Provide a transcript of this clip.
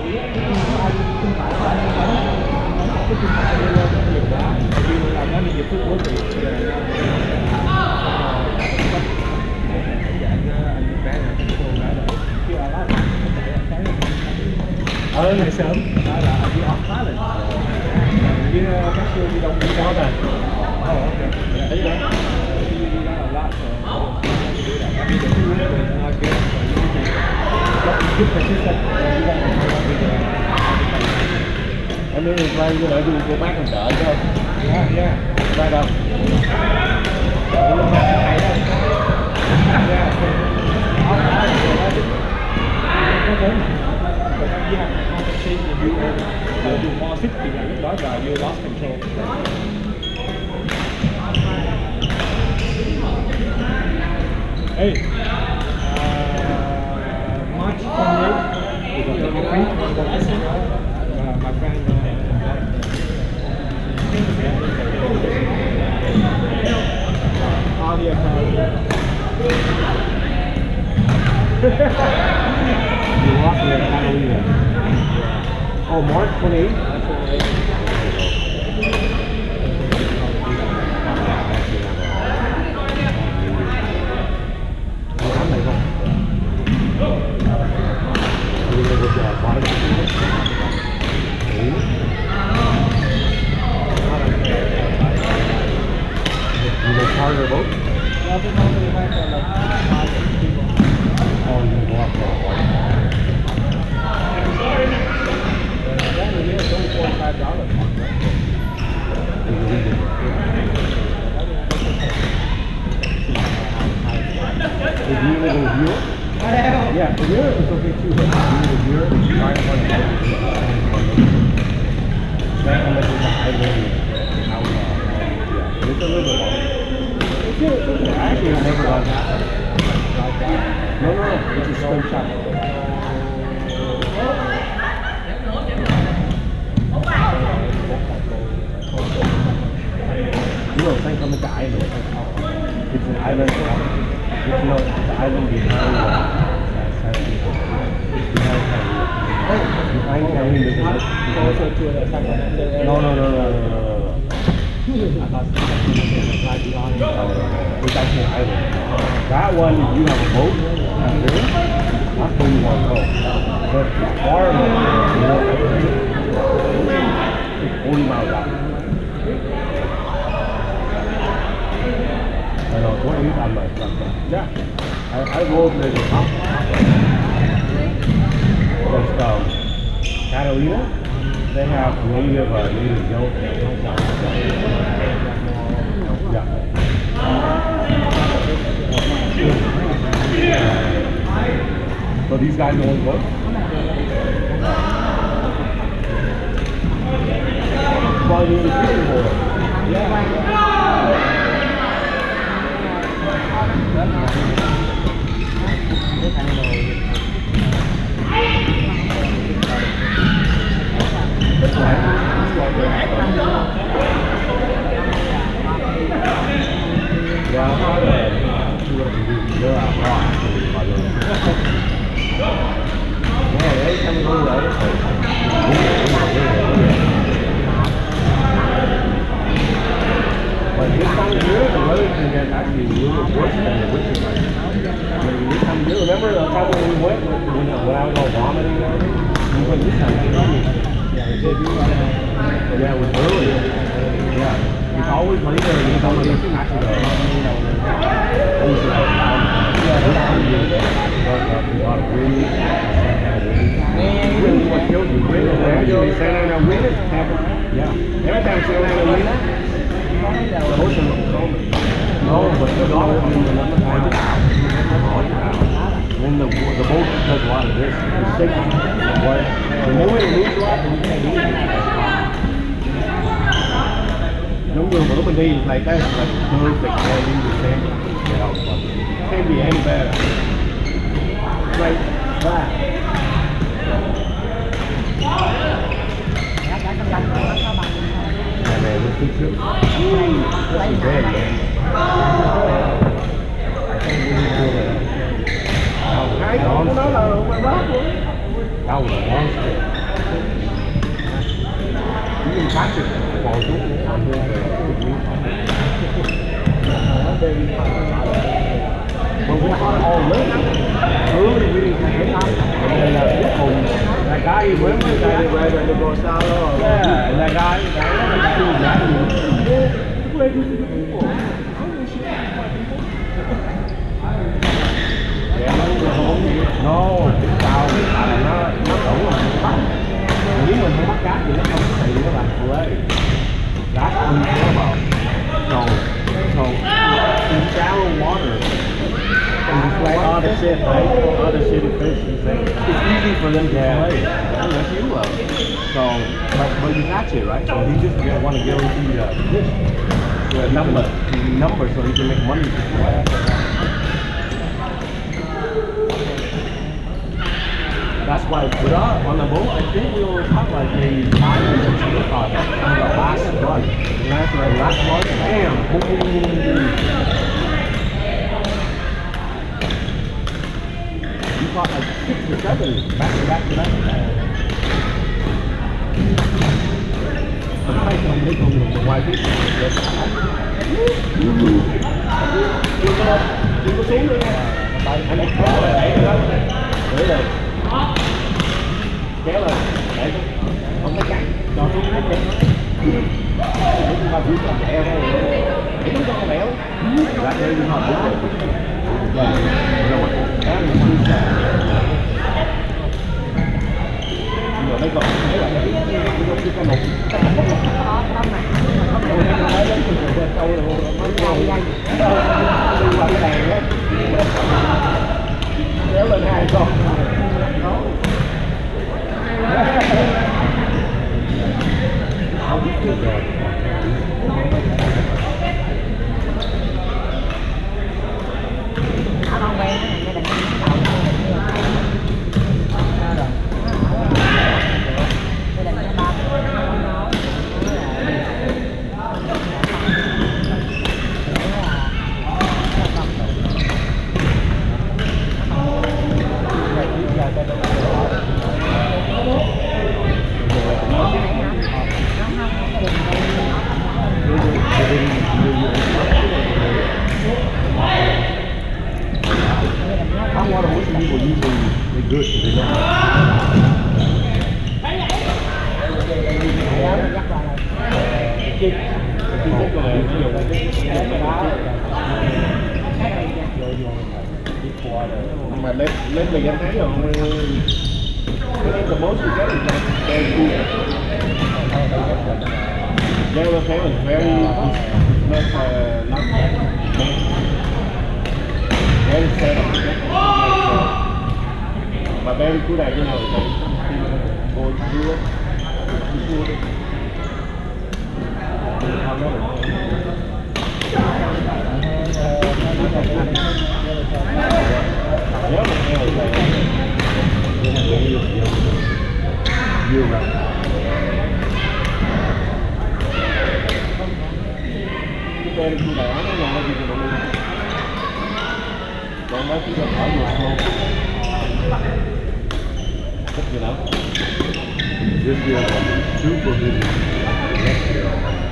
Anh không phải là cái không phải đi lên nhiều quá, vì là nó bị giật phút của chị. Này sớm là đi off khá là với các siêu đi đông đi đó rồi. Thấy đó. Đi ra là lát rồi. Em đi quay lại đi cô bác mình đợi chứ không? Dạ, ra đâu? You more 60 là lúc đó là you lost control. Hey, March 28th is on the free my friend Alia You lost your Catalina. Oh, March 28th? You make harder boat? Oh, you walk that. It's only $45. If you live in here? Yeah, for here it's okay too. But if you live here, try to find a then unless it's a highway out, yeah, it's a little bit long. Actually, I never done that. No, it's a straight shot. You know, think on the island. It's an island. It's not the island behind behind Catalina. No. It's actually an island. That one, if you have a boat out there, that's where you want to go. But the far it's 40 miles out. I know, what are you talking about? Yeah, I rode there to top. Just Catalina, they have native goat. Yeah. So these guys know what? Well, you're the fishing board. Yeah. But this time of year, the weather can get actually a little bit worse than the winter time. This time of year, remember the time when we went, when I was all vomiting and everything? We went this time of year. Yeah, it was early. Yeah. It's always later and it's always actually a lot of wind. Wind is what kills you. Wind is actually Santa Ana wind. Yeah. Every time Santa Ana wind, the ocean is cold. No, but the water comes in the night. Then the boat does a lot of this. It's shaking. The moment it moves a lot, you can't do it. Giống như lúc mình đi like that, like perfect landing the same. Can't be any better. Like that. Yeah, man, this is this is bad, man. I can't believe it. That was a monster. Nhưng khác thì bỏ xuống but we are all living. Early we didn't take it. And then cuối cùng that guy you remember that guy right at the Gonzalo. Yeah, and that guy where do you people? No, tao nó đủ rồi bắt. Nếu mình không bắt cá thì nó không có thị các bạn play. That's unfair. So in shallow water, and you play all the shit, right? All the shitty fish. It's easy for them to play. Unless you love. So, but you catch it, right? So he just want to guarantee the fish. The number, so he can make money. That's why with us on the boat, I think we will have like maybe 5 or 6 fish on the last run. Last run, damn, boom, boom, boom, boom. You caught like 6 or 7 back to back to back to back. I'm trying to make them the white fish. Đừng có xuống nữa nha. Anh kéo lại đẩy nữa. Để lên. Kéo lên. Để không có cắn. Cho xuống hết chân. Chúng ta bước làm eo thôi. Để nó cho con mèo. Ra đây chúng ta bước. Rồi. Đó là một bước ra. Rồi đây còn thấy là cái con một. Kéo lên 2 con. Mà lên mình em thấy rồi, the most you get is like very cool. Yellow tail is very not very set up. But very good at go through it. This year, super busy. Next year.